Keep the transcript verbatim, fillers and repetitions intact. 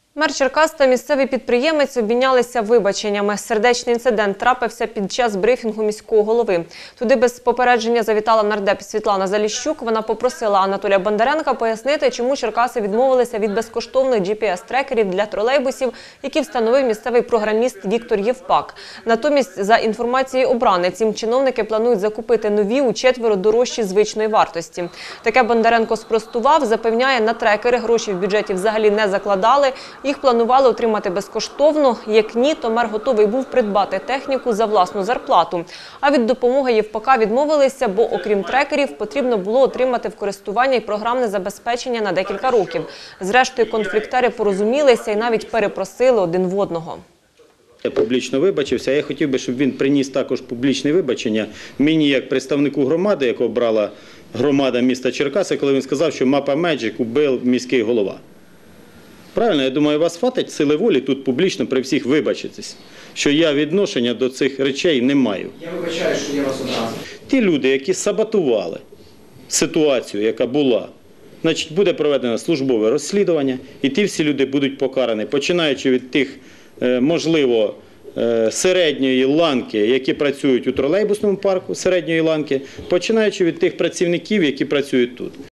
Мер Черкас та місцевий підприємець обмінялися вибаченнями. Сердечний інцидент трапився під час брифінгу міського голови. Туди без попередження завітала нардеп Світлана Заліщук. Вона попросила Анатолія Бондаренка пояснити, чому Черкаси відмовилися від безкоштовних джі пі ес-трекерів для тролейбусів, які встановив місцевий програміст Віктор Євпак. Натомість, за інформацією обрани, ці чиновники планують закупити нові учетверо дорожчі звичної вартості. Таке Бондаренко спростував, запевняє, на трекери гроші в бюджеті взагалі не закладали. Їх планували отримати безкоштовно. Як ні, то мер готовий був придбати техніку за власну зарплату. А від допомоги Євпака відмовилися, бо окрім трекерів потрібно було отримати в користування й програмне забезпечення на декілька років. Зрештою, конфліктери порозумілися і навіть перепросили один в одного. Я публічно вибачився. Я хотів би, щоб він приніс також публічне вибачення мені як представнику громади, яку обрала громада міста Черкаси, коли він сказав, що Mapa Magic убив міський голова. Правильно, я думаю, вас хватить сили волі тут публічно при всіх вибачитись, що я відношення до цих речей не маю. Я вибачаю, що я вас одразу. Ті люди, які саботували ситуацію, яка була, значить, буде проведено службове розслідування, і ті всі люди будуть покарані, починаючи від тих, можливо, середньої ланки, які працюють у тролейбусному парку, середньої ланки, починаючи від тих працівників, які працюють тут.